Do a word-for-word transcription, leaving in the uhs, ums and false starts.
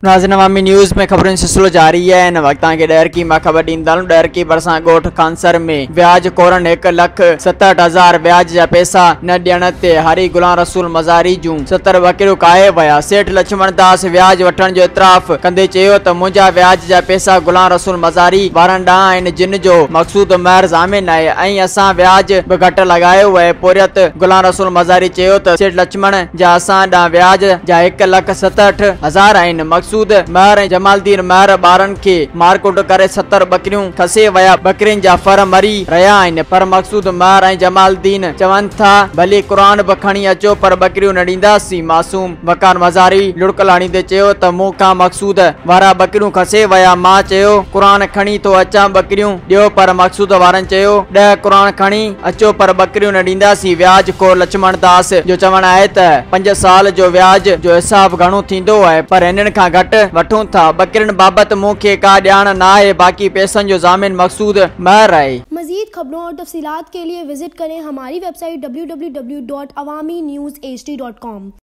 नाज़रीन अवामी न्यूज़ में खबरों सिलसिलो जारी है। इन वक्त के डर की मां खबर ॾींदड़ डर की बरसा गोठ कांसर में व्याज कोरन एक लख सतहठ हजार व्याज जा पैसा न ॾियण ते हरी गुलाम रसूल मज़ारी जूं सतर वकील काए वया। सेठ लक्ष्मण दास व्याज वठण जो इतराफ़ कंदे चयो त मुंहिंजा व्याज जा पैसा गुलाम रसूल मज़ारी वारनि ॾांहुं आहिनि जिन जो मक़सूद महर ज़ामिन आहे ऐं असां व्याज बि घटि लॻायो आहे। पोरियत गुलाम रसूल मज़ारी चयो त सेठ लक्ष्मण जा असां ॾांहुं व्याज जा एक लख सतहठ हजार आहिनि। मक़सूद महर ऐं जमालदीन महर ॿारनि खे मारकुट करे सतर बकरियूं खसे वया। बकरियुनि जा फर मरी रहिया आहिनि पर मक़सूद महर ऐं जमालदीन चवनि था भली क़ुरान बि खणी अचो पर बकरियूं न ॾींदासीं। मासूम वकार मज़ारी लुड़क लाणींदे चयो त मूं खां मक़सूद वारा बकरियूं खसे वया। मां चयो क़ुरान खणी थो अचां बकरियूं ॾियो पर मक़सूद वारनि चयो ॾह क़ुरान खणी अचो पर बकरियूं न ॾींदासीं। व्याज को लक्ष्मण दास जो चवणु आहे त पंज साल जो व्याज जो हिसाब घणो थींदो आहे पर हिननि खां घटि वठूं था। बकरियुनि बाबति मूंखे का ॼाण न आहे, बाक़ी पैसनि जो ज़ामिन मक़सूद महर आहे। मज़ीद खबरों और तफसीलात के लिए विजिट करें हमारी website W W W dot Awami news HD dot डॉट कॉम।